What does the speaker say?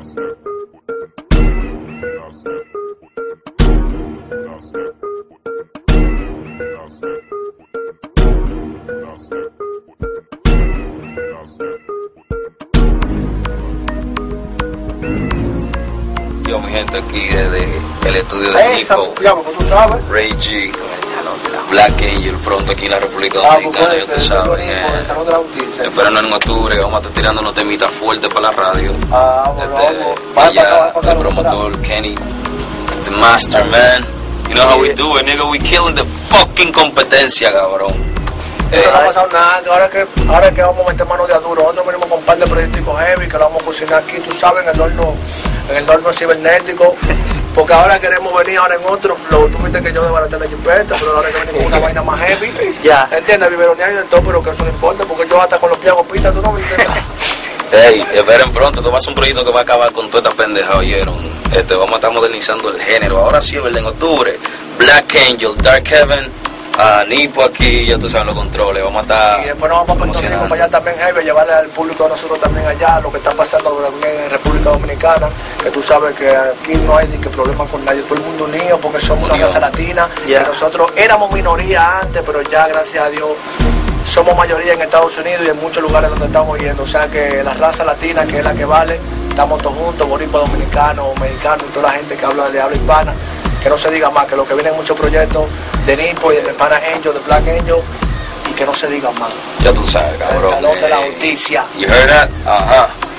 Yo, mi gente, aquí desde el estudio de Nico, Ray G, Black Angel, pronto aquí en la República Dominicana, ya te saben. Esperando en octubre, vamos a estar tirando unos temitas fuertes para la radio. Allá, el promotor Kenny, the master, man. You know how we do it, nigga, we killing the fucking competencia, cabrón. Eso no ha pasado nada, ahora que vamos a meter mano de aduro. Nosotros venimos con un par de proyectos heavy que lo vamos a cocinar aquí, tú sabes, en el horno cibernético. Porque ahora queremos venir ahora en otro flow. Tú viste que yo desbaraté la jipeta, pero ahora que venimos con una vaina más heavy. Ya. ¿Entiendes? Biberonear y de todo, pero que eso no importa, porque yo hasta con los piagos pistas, tú no me entiendes. Hey, esperen pronto, esto va a ser un proyecto que va a acabar con toda esta pendeja, ¿oyeron? Vamos a estar modernizando el género. Ahora sí, ¿verdad? En octubre, Black Angel, Dark Heaven, Nipo aquí, ya tú sabes los controles, vamos a estar. Y después nos vamos para Puerto Rico, para allá también, heavy, llevarle al público de nosotros también allá, lo que está pasando también en República Dominicana, que tú sabes que aquí no hay ni que problema con nadie, todo el mundo unido, porque somos una raza latina, que nosotros éramos minoría antes, pero ya, gracias a Dios, somos mayoría en Estados Unidos y en muchos lugares donde estamos yendo, o sea que la raza latina, que es la que vale, estamos todos juntos, boricua, dominicanos, mexicanos y toda la gente que habla de habla hispana. Que no se diga más, que lo que vienen muchos proyectos de Nipo y de Pana Angel, de Black Angel, y que no se diga más. Ya tú sabes, cabrón. El Salón de la Justicia. You heard that? Ajá.